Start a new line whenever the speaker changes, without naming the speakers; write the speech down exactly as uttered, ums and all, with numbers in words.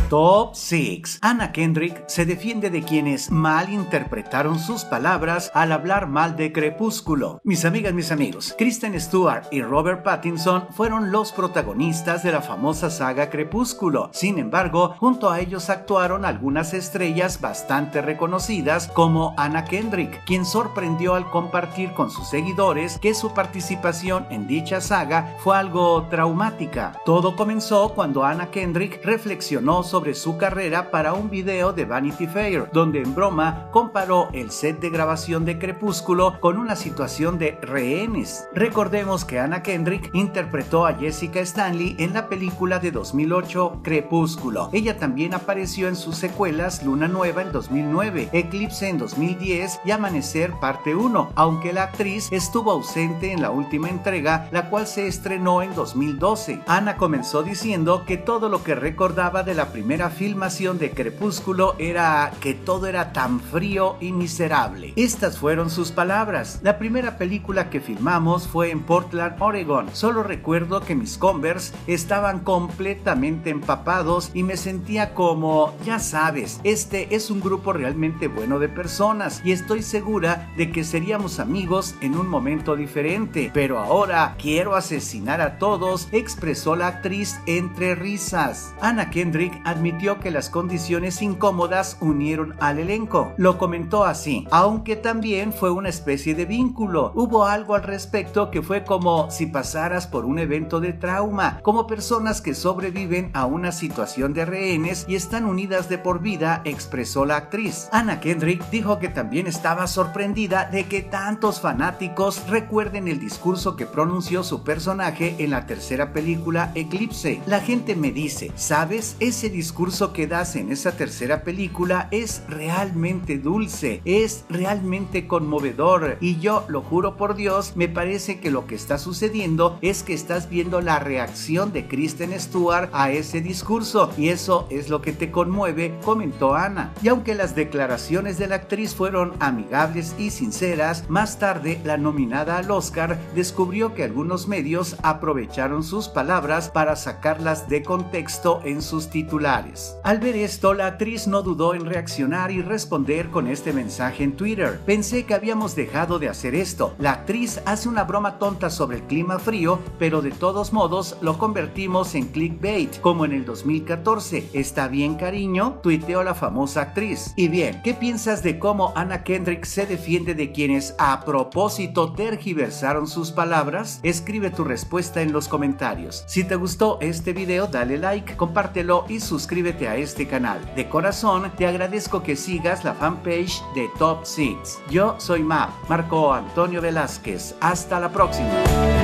Top seis. Anna Kendrick se defiende de quienes malinterpretaron sus palabras al hablar mal de Crepúsculo. Mis amigas, mis amigos, Kristen Stewart y Robert Pattinson fueron los protagonistas de la famosa saga Crepúsculo. Sin embargo, junto a ellos actuaron algunas estrellas bastante reconocidas como Anna Kendrick, quien sorprendió al compartir con sus seguidores que su participación en dicha saga fue algo traumática. Todo comenzó cuando Anna Kendrick reflexionó sobre su carrera para un video de Vanity Fair, donde en broma comparó el set de grabación de Crepúsculo con una situación de rehenes. Recordemos que Anna Kendrick interpretó a Jessica Stanley en la película de dos mil ocho Crepúsculo. Ella también apareció en sus secuelas Luna Nueva en dos mil nueve, Eclipse en dos mil diez y Amanecer parte uno, aunque la actriz estuvo ausente en la última entrega, la cual se estrenó en dos mil doce. Anna comenzó diciendo que todo lo que recordaba de la primera filmación de Crepúsculo era que todo era tan frío y miserable. Estas fueron sus palabras. La primera película que filmamos fue en Portland, Oregon. Solo recuerdo que mis Converse estaban completamente empapados y me sentía como, ya sabes, este es un grupo realmente bueno de personas y estoy segura de que seríamos amigos en un momento diferente, pero ahora quiero asesinar a todos, expresó la actriz entre risas. Anna Kendrick admitió que las condiciones incómodas unieron al elenco. Lo comentó así: aunque también fue una especie de vínculo. Hubo algo al respecto que fue como si pasaras por un evento de trauma, como personas que sobreviven a una situación de rehenes y están unidas de por vida, expresó la actriz. Anna Kendrick dijo que también estaba sorprendida de que tantos fanáticos recuerden el discurso que pronunció su personaje en la tercera película Eclipse. La gente me dice, ¿sabes? Ese discurso que das en esa tercera película es realmente dulce, es realmente conmovedor y yo lo juro por Dios, me parece que lo que está sucediendo es que estás viendo la reacción de Kristen Stewart a ese discurso y eso es lo que te conmueve, comentó Anna. Y aunque las declaraciones de la actriz fueron amigables y sinceras, más tarde la nominada al Oscar descubrió que algunos medios aprovecharon sus palabras para sacarlas de contexto en sus titulares. Al ver esto, la actriz no dudó en reaccionar y responder con este mensaje en Twitter: pensé que habíamos dejado de hacer esto. La actriz hace una broma tonta sobre el clima frío, pero de todos modos lo convertimos en clickbait, como en el dos mil catorce. ¿Está bien, cariño?, tuiteó la famosa actriz. Y bien, ¿qué piensas de cómo Anna Kendrick se defiende de quienes a propósito tergiversaron sus palabras? Escribe tu respuesta en los comentarios. Si te gustó este video, dale like, compártelo y suscríbete a este canal. De corazón, te agradezco que sigas la fanpage de Top seis. Yo soy Map, Marco Antonio Velázquez. Hasta la próxima.